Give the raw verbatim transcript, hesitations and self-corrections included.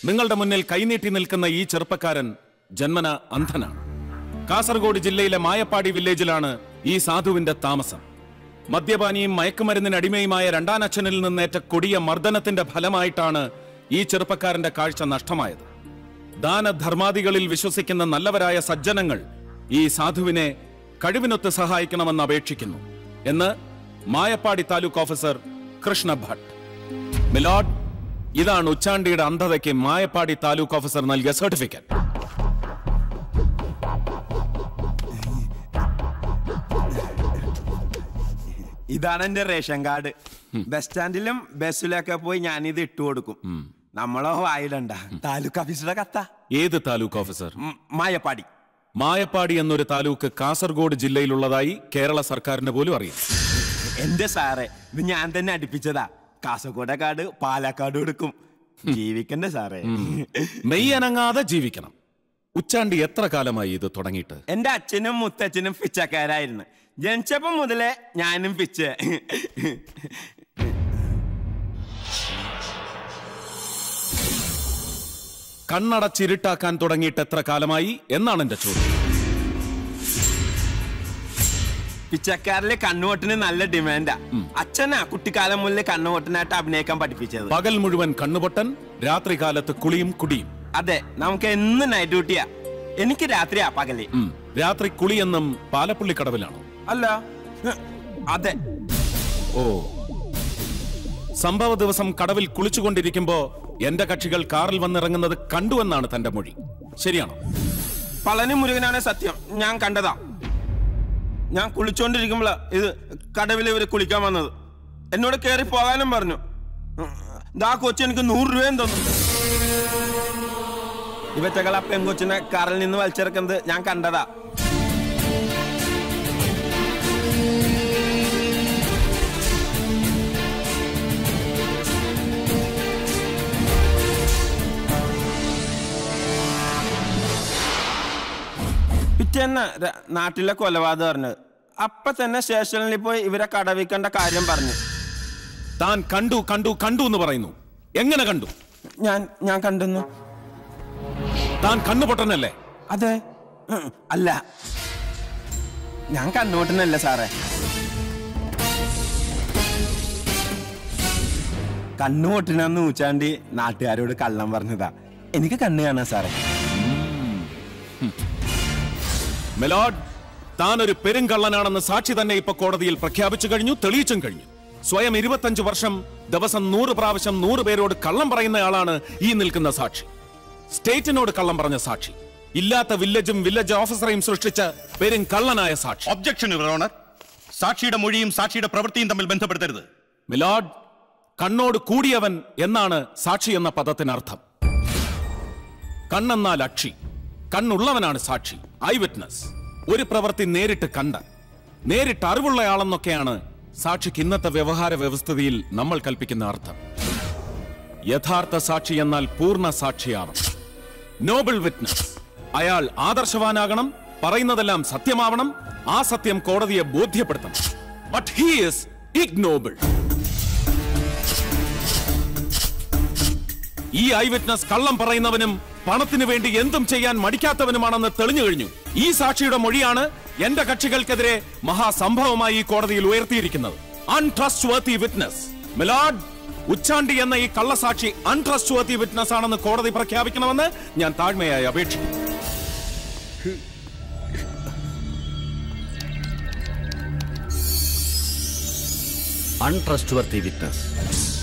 നിങ്ങളുടെ മുന്നിൽ കൈനീട്ടി നിൽക്കുന്ന ഈ ചെറുപ്പക്കാരൻ ജന്മന അന്ധനാണ്. കാസർഗോഡ് ജില്ലയിലെ മായപ്പാടി വില്ലേജിലാണ് ഈ സാധുവിന്റെ താമസം. മദ്യപാനിയും മയക്കുമരുന്നിന് അടിമയുമായ രണ്ടാനച്ഛനിൽ നിന്നേറ്റ കൊടിയ മർദ്ദനത്തിന്റെ ഫലമായിട്ടാണ് ഈ ചെറുപ്പക്കാരന്റെ കാഴ്ച നഷ്ടമായത്. ദാനധർമാദികളിൽ വിശ്വസിക്കുന്ന നല്ലവരായ സജ്ജനങ്ങൾ ഈ സാധുവിനെ കഴിവിനൊത്ത് സഹായിക്കണമെന്ന് അപേക്ഷിക്കുന്നു എന്ന് മായപ്പാടി താലൂക്ക് ഓഫീസർ കൃഷ്ണ ഭട്ട്. മിലോഡ്, ഇതാണ് ഉച്ചാണ്ടിയുടെ അന്ധതയ്ക്ക് മായപ്പാടി താലൂക്ക് ഓഫീസർ നൽകിയ സർട്ടിഫിക്കറ്റ്. ഇതാണ് എന്റെ റേഷൻ കാർഡ്. ബസ് സ്റ്റാൻഡിലും ബസ്സിലൊക്കെ പോയി ഞാനിത് ഇട്ടു കൊടുക്കും. നമ്മളോ വായിടണ്ട. താലൂക്ക് ഓഫീസറുടെ കത്ത. ഏത് താലൂക്ക് ഓഫീസർ? മായപ്പാടി. മായപ്പാടി എന്നൊരു താലൂക്ക് കാസർഗോഡ് ജില്ലയിലുള്ളതായി കേരള സർക്കാരിന് പോലും അറിയാം. എന്റെ സാറേ, ഇത് ഞാൻ തന്നെ അടുപ്പിച്ചതാ. കാസർഗോഡെ കാർഡ് പാലക്കാട് കൊടുക്കും. ജീവിക്കണ്ടേ സാറേ? മെയ് അനങ്ങാതെ ജീവിക്കണം. ഉച്ചാണ്ടി എത്ര കാലമായി ഇത് തുടങ്ങിയിട്ട്? എന്റെ അച്ഛനും മുത്തച്ഛനും പിച്ചക്കാരായിരുന്നു. ജനിച്ചപ്പോ മുതലേ ഞാനും പിച്ച. കണ്ണടച്ചിരുട്ടാക്കാൻ തുടങ്ങിയിട്ട് എത്ര കാലമായി എന്നാണ് എന്റെ ചോദ്യം. പിച്ചക്കാരിലെ കണ്ണുപൊട്ടിന് നല്ല ഡിമാൻഡാ. അച്ഛനാ കുട്ടിക്കാലം മുതലേ കണ്ണുപൊട്ടനായിട്ട് അഭിനയിക്കാൻ പഠിപ്പിച്ചത്. പകൽ മുഴുവൻ കണ്ണുപൊട്ടൻ, രാത്രി കാലത്ത് കുളിയും കുടിയും. അതെ, നമുക്ക് എന്ന് നൈറ്റ് ഡ്യൂട്ടിയാ. എനിക്ക് രാത്രിയാ പകല്. രാത്രി കുളിയെന്നും പാലപ്പള്ളി കടവിലാണോ? അല്ല, അതെ. ഓ, സംഭവ ദിവസം കടവിൽ കുളിച്ചുകൊണ്ടിരിക്കുമ്പോ എന്റെ കക്ഷികൾ കാറിൽ വന്നിറങ്ങുന്നത് കണ്ടുവെന്നാണ് തന്റെ മൊഴി. ശരിയാണോ? പളനി മുരുകനാണ് സത്യം. ഞാൻ കണ്ടതാ. ഞാൻ കുളിച്ചോണ്ടിരിക്കുമ്പോഴാ ഇത് കടവിൽ ഇവര് കുളിക്കാൻ വന്നത്. എന്നോട് കയറി പോകാനും പറഞ്ഞു. ദാ കൊച്ചു എനിക്ക് നൂറ് രൂപയും തന്നു. ഇവറ്റകൾ ആ പെൺകൊച്ചിനെ കാറിൽ നിന്ന് വലിച്ചിറക്കുന്നത് ഞാൻ കണ്ടതാ. പിറ്റേന്ന് നാട്ടിലെ കൊലപാതകം പറഞ്ഞത്. അപ്പൊ തന്നെ സ്റ്റേഷനിൽ പോയി ഇവരെ കടവിക്കേണ്ട കാര്യം പറഞ്ഞു. താൻ കണ്ടു കണ്ടു കണ്ടു എന്ന് പറയുന്നു. എങ്ങനെ കണ്ടു? ഞാൻ ഞാൻ കണ്ടെന്നു. താൻ കണ്ണുപൊട്ടനല്ലേ? അതെ. അല്ല, ഞാൻ കണ്ണുപൊട്ടനല്ല സാറേ. കണ്ണുപൊട്ടനെന്ന് ഉച്ചാണ്ടി നാട്ടുകാരോട് കള്ളം പറഞ്ഞതാ. എനിക്ക് കണ്ണ് കാണാ സാറേ. മെലോഡ്, താൻ ഒരു പെരുങ്കള്ളനാണെന്ന് സാക്ഷി തന്നെ ഇപ്പൊ കോടതിയിൽ പ്രഖ്യാപിച്ചു കഴിഞ്ഞു, തെളിയിച്ചും കഴിഞ്ഞു. സ്വയം ഇരുപത്തഞ്ചു വർഷം ദിവസം നൂറ് പ്രാവശ്യം നൂറ് പേരോട് കള്ളം പറയുന്നയാളാണ് ഈ നിൽക്കുന്ന സാക്ഷി. സ്റ്റേറ്റിനോട് കള്ളം പറഞ്ഞ സാക്ഷി. ഇല്ലാത്ത വില്ലേജും വില്ലേജ് ഓഫീസറെയും സൃഷ്ടിച്ച പെരും കള്ളനായ സാക്ഷി. Objection your honour. സാക്ഷിയുടെ മൊഴിയും സാക്ഷിയുടെ പ്രവൃത്തിയും തമ്മിൽ ബന്ധപ്പെടുത്തരുത്. മിലോഡ്, കണ്ണോട് കൂടിയവൻ എന്നാണ് സാക്ഷി എന്ന പദത്തിനർത്ഥം. കണ്ണെന്നാൽ അക്ഷി, കണ്ണുള്ളവനാണ് സാക്ഷി, ഐ വിറ്റ്നസ്. ഒരു പ്രവൃത്തി നേരിട്ട് കണ്ട, നേരിട്ട് അറിവുള്ളയാളെന്നൊക്കെയാണ് സാക്ഷിക്ക് ഇന്നത്തെ വ്യവഹാര വ്യവസ്ഥിതിയിൽ നമ്മൾ കൽപ്പിക്കുന്ന അർത്ഥം. യഥാർത്ഥ സാക്ഷി എന്നാൽ പൂർണ്ണ സാക്ഷിയാവണം. നോബിൾ വിറ്റ്നസ്. അയാൾ ആദർശവാനാകണം, പറയുന്നതെല്ലാം സത്യമാവണം, ആ സത്യം കോടതിയെ ബോധ്യപ്പെടുത്തണം. But he is ignoble. ഈ ഐ വിറ്റ്നസ് കള്ളം പറയുന്നവനും പണത്തിനു വേണ്ടി എന്തും ചെയ്യാൻ മടിക്കാത്തവനുമാണെന്ന് തെളിഞ്ഞു കഴിഞ്ഞു. ഈ സാക്ഷിയുടെ മൊഴിയാണ് എന്റെ കക്ഷികൾക്കെതിരെ മഹാസംഭവമായി ഈ കോടതിയിൽ ഉയർത്തിയിരിക്കുന്നത്. Untrustworthy witness. Milord, Uchandi എന്ന ഈ കള്ളസാക്ഷി അൺട്രസ്റ്റ് വർത്തി വിറ്റ്നസ് ആണെന്ന് കോടതി പ്രഖ്യാപിക്കണമെന്ന് ഞാൻ താഴ്മയായി അപേക്ഷിക്കുന്നു. Untrustworthy witness.